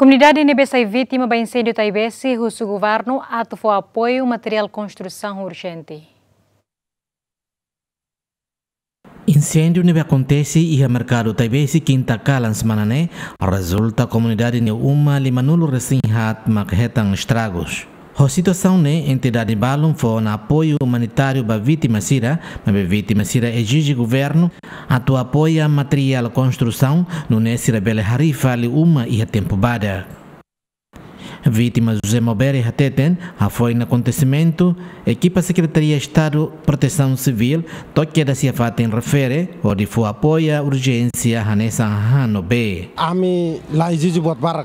Comunidade NBC vítima do incêndio Taibesi, o governo atuou apoio material construção urgente. Incêndio nebe acontece e o mercado Taibesi quinta calan semana né resulta a comunidade ne uma limanulo recém-hat maquetam estragos. A situação né entidade balum foi na apoio humanitário para vítima sira, mas vítima sira exige governo atu apoia material construção no né sira bele harifa ali uma e a tempo bada. Vítima José Mobere Hateten, foi no acontecimento, equipa Secretaria de Estado Proteção Civil, toque da Ciafata em refere, onde foi apoia urgência Hanessa Hano B. Ami lá exige buat barak.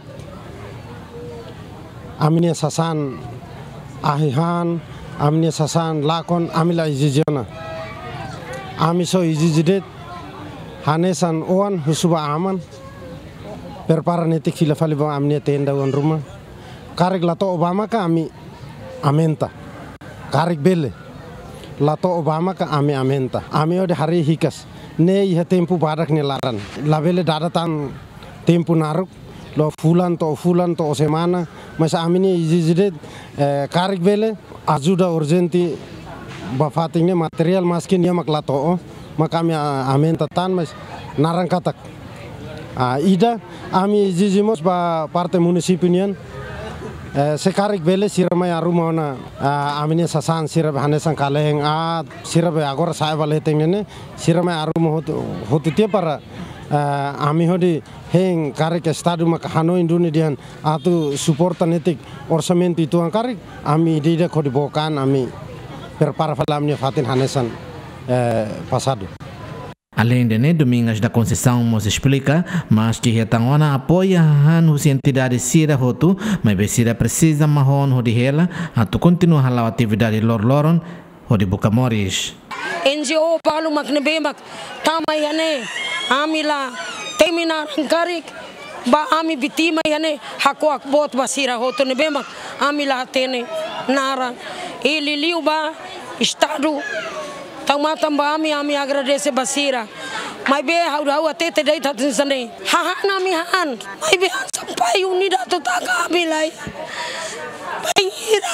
Ami ne sasan ahihan, ami ne sasan lakon, ami lá exige na. Ami so exige det, Hanesan oan husuba aman, perpara netik fila fali bang ami ne tenda wan rumah. Karik lato Obama ka ami amenta. Karik bele. Lato Obama ka ami amenta. Ami ode hari hikas. Ne iha tempu badak ne laran. Labele dadatan tempu naruk. Lo fulan to semana. Masa ami ne izizidet karik bele. Ajuda urgenti bafatingnya material maskin dia mak lato. Maka ami amenta tan mas narang katak. Ida ami izizimos ba parte munisipinian. Sekarik bele siramai aruma na amine sasan sirab hanesan kaleng sirab agora saya bale tengene siramai aruma hotu tie para ami hodi heng karik estado mak hano induni dian atu support netik orçamento itu ang karik ami dida khodi bokan ami perpara falamnya fatin hanesan passado. Além de Domingos da Conceição nos explica, mas que Retangona apoia as entidades Sira Rotu, mas Sira precisa mahon de ela, a tu continua a atividade Loron, ou de Bucamoris. NGO Palu Maknebemak, Tamayane, Amila, Terminar Karik, Ba Ami Bitima Yane, Hakuak Bot Basira Rotu Nebemak, Amila Tene, Nara, Ililiuba, Estado. Tama ami agradece basira. Mai be hau até dei tatin sane. Hahan ami han. Mai be sampai unida tu taka bilai. Baira.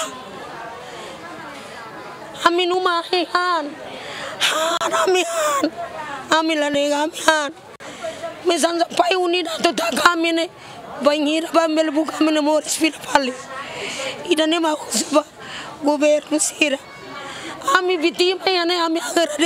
Ami numa han. Han ami han. Ami lane ami han. Mesan sampai unida tu taka mine. Baira ba mel buka mine moris fil pali. Ida ne ma usba governo sira. Ami vitima yane ami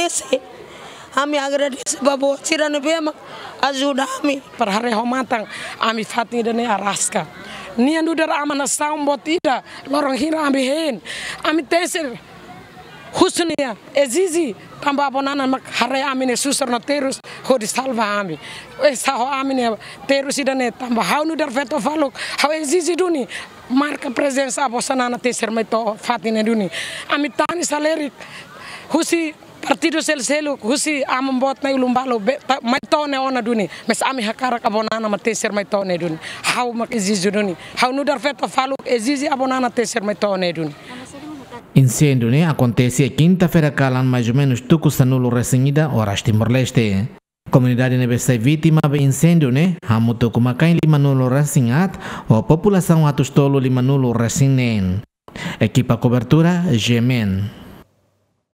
agradece babo sirane bema ajuda ami per hari homatang ami fatni dane araska ni andu dara amana sambot ida lorong hira ami hen ami teser husnia ezizi tamba bonana mak hari ami ne susar no terus hodi salva ami saho ami ne terus idane tamba haunu dar veto faluk haw ezizi duni marca presença a vossa nana teser meto fatine duni ami tani salerik husi partido sel husi amambot na ulumbalo meto ne ona duni mes ami hakara abonana ma teser meto ne duni haw mak ezizi duni haw nu dar veto faluk ezizi abonana teser meto ne duni. Incêndio acontece quinta-feira calan mais ou menos tuco sanulo recém-ida horas Timor-Leste. Comunidade NBC vítima de incêndio, hamuto kumakai limanulo recém-at, ou população atustolo limanulo recém-nen. Equipa cobertura, Gemen.